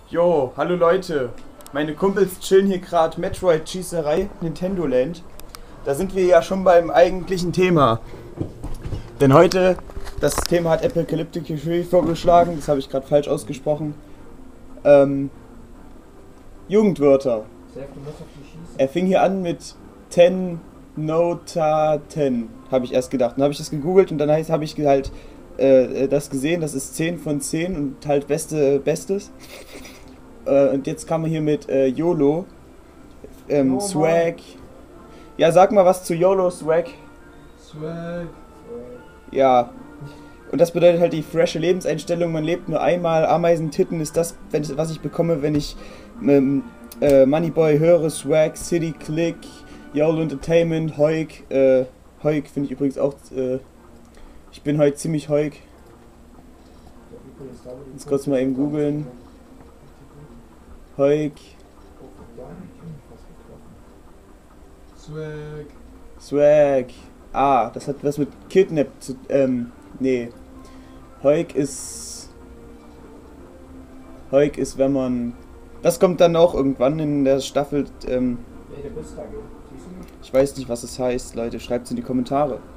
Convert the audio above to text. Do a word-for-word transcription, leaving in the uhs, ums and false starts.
Jo, hallo Leute. Meine Kumpels chillen hier gerade Metroid-Schießerei, Nintendo Land. Da sind wir ja schon beim eigentlichen Thema. Denn heute, das Thema hat Apocalyptic Fury vorgeschlagen, das habe ich gerade falsch ausgesprochen. Ähm, Jugendwörter. Er fing hier an mit Ten Nota Ten, habe ich erst gedacht. Dann habe ich das gegoogelt und dann habe ich halt äh, das gesehen, das ist zehn von zehn und halt beste Bestes. Äh, und jetzt kam er hier mit äh, YOLO, ähm, oh, Swag. Ja, sag mal was zu YOLO, Swag. Swag. Ja. Und das bedeutet halt die frische Lebenseinstellung, man lebt nur einmal, Ameisentitten ist das, was ich bekomme, wenn ich ähm, äh, Moneyboy höre, Swag, City Click, YOLO Entertainment, Heuk, äh, Heuk finde ich übrigens auch, äh, ich bin heute ziemlich Heuk. Jetzt kurz mal eben googeln. Heuk. Swag. Swag. Ah, das hat was mit Kidnap zu, ähm, nee. Heuk ist, Heuk ist, wenn man, das kommt dann auch irgendwann in der Staffel, ähm, ich weiß nicht, was es heißt, Leute, schreibt es in die Kommentare.